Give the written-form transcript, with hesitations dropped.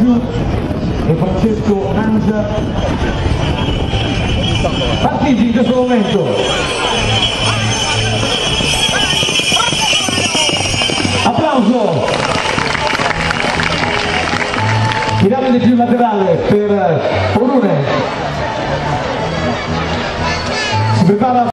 Giù e Francesco Nangia, partiti in questo momento. Applauso. Piramide più laterale per Orune. Si prepara